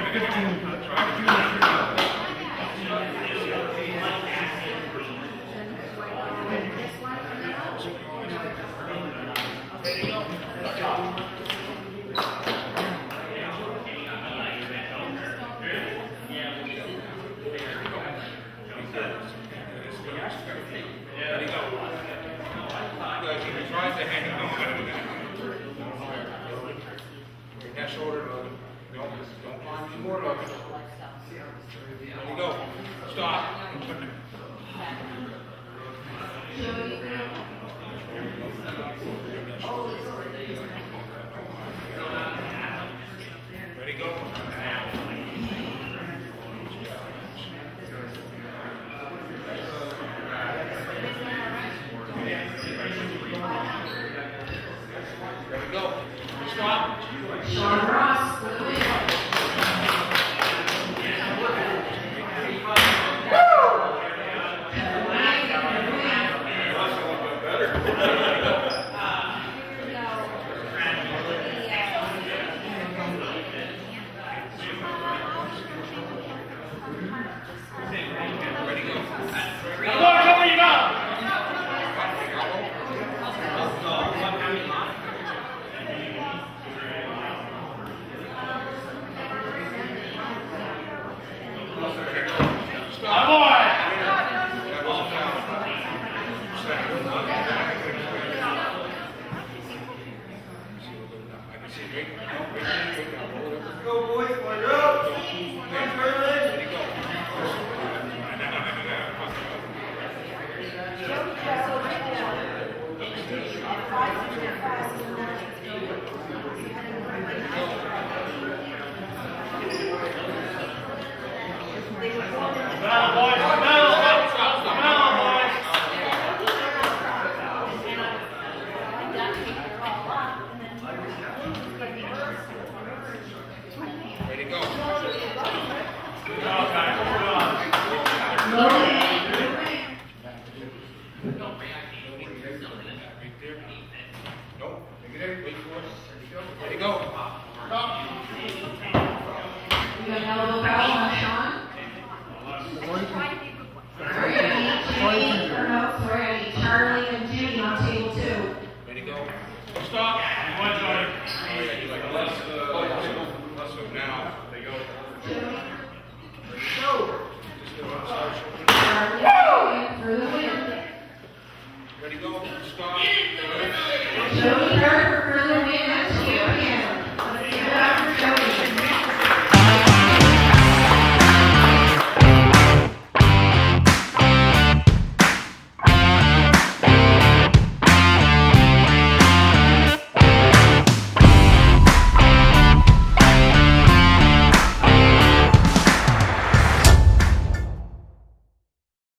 That shoulder, don't climb anymore. There you go. Stop. Ready, go. Ready, go. Stop. Sean Ross, for the win. Go, boys, one up. Ready, go. Nope. Wait for it. Ready, go. Stop. We got a little foul on Sean. Sorry, Charlie and Judy on table 2. Ready, go. Stop. One, Johnny. Let's go now. There you go. Charlie for the win. Ready, go. Stop. Jody Carter